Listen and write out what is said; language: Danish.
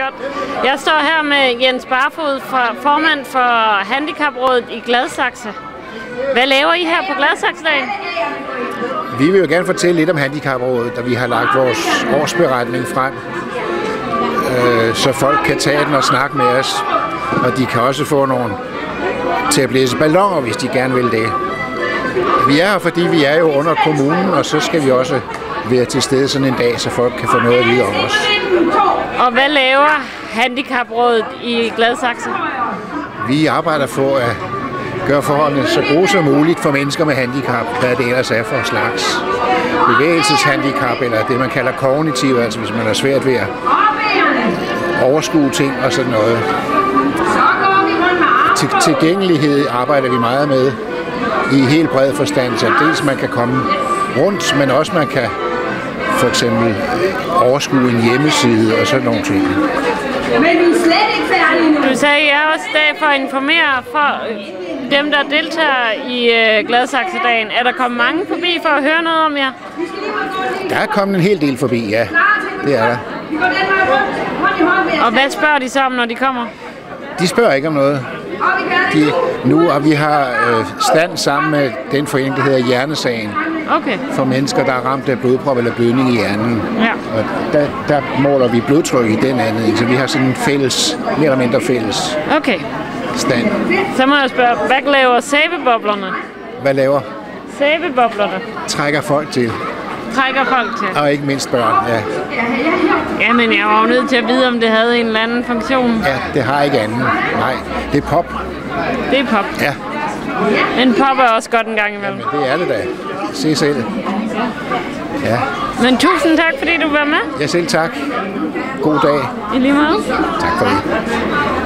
godt. Jeg står her med Jens Barfod, formand for Handicaprådet i Gladsaxe. Hvad laver I her på Gladsaxe-dagen? Vi vil jo gerne fortælle lidt om Handicaprådet, da vi har lagt vores årsberetning frem, så folk kan tage den og snakke med os. Og de kan også få nogen til at blæse balloner, hvis de gerne vil det. Vi er her, fordi vi er jo under kommunen, og så skal vi også være til stede sådan en dag, så folk kan få noget at vide om os. Og hvad laver Handicaprådet i Gladsaxe? Vi arbejder for at gøre forholdene så gode som muligt for mennesker med handicap, hvad det ellers er for slags. Bevægelseshandicap, eller det man kalder kognitiv, altså hvis man er svært ved at overskue ting og sådan noget. Tilgængelighed arbejder vi meget med i helt bred forstand, så dels man kan komme rundt, men også man kan for eksempel overskue en hjemmeside og sådan nogle ting. Men vi er slet ikke færdige nu. Du sagde, at jeg er også i dag for at informere for dem, der deltager i Gladsaxe-dagen. Er der kommet mange forbi for at høre noget om jer? Der er kommet en hel del forbi, ja. Det er der. Og hvad spørger de så om, når de kommer? De spørger ikke om noget. Og vi har stand sammen med den forening, der hedder Hjernesagen. Okay. For mennesker, der er ramt af blodprop eller blødning i hjernen. Ja. Og der måler vi blodtryk i den anden, så vi har sådan en fælles, mere eller mindre fælles stand. Så må jeg spørge, hvad laver sæbeboblerne? Hvad laver? Sæbeboblerne. Trækker folk til. Trækker folk til. Og ikke mindst børn, ja. Jamen, jeg var jo nødt til at vide, om det havde en eller anden funktion. Ja, det har ikke anden. Nej, det er pop. Det er pop? Ja. Men pop er også godt en gang imellem. Jamen, det er det da. Se selv. Ja. Men tusind tak, fordi du var med. Ja, selv tak. God dag. I lige måde. Tak for det.